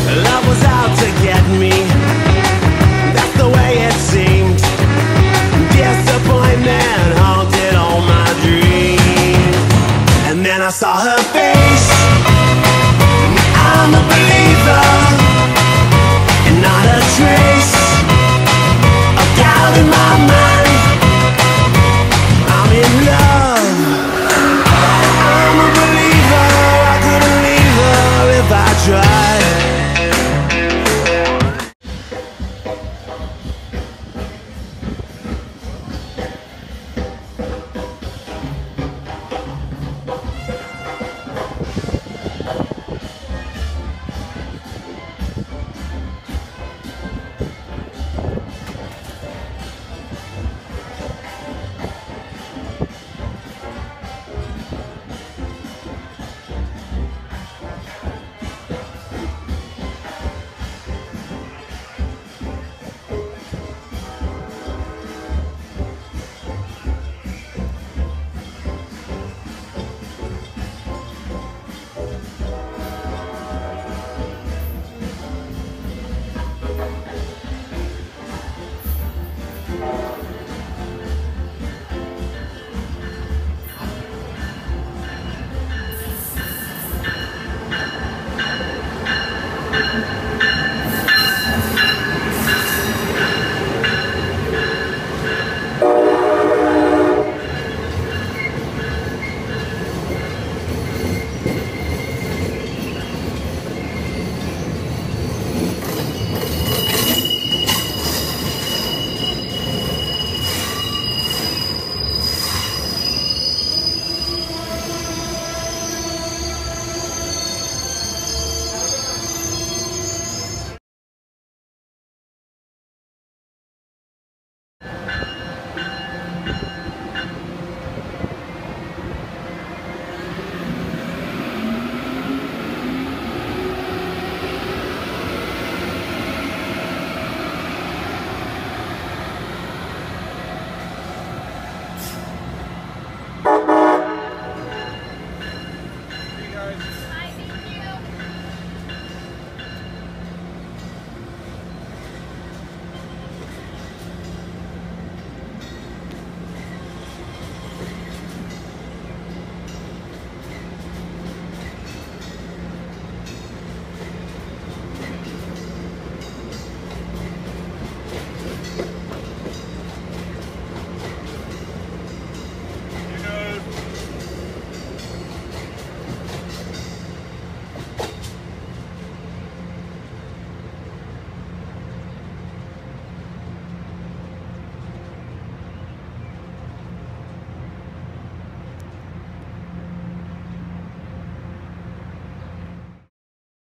Love was out to get me, that's the way it seemed. Disappointment haunted all my dreams. And then I saw her face. I'm a believer, and not a trace of doubt in my mind. I'm in love. I'm a believer. I couldn't leave her if I tried.